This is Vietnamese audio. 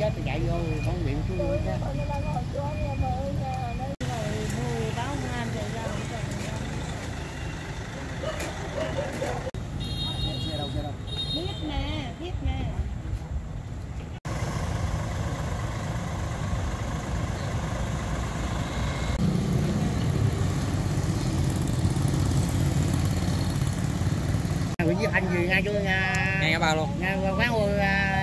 chết thì chạy vô con viện xuống luôn chứ. Xe đâu? Biết nè, biết nè. Với anh gì ngay chỗ ngay ngã ba luôn. ngay quán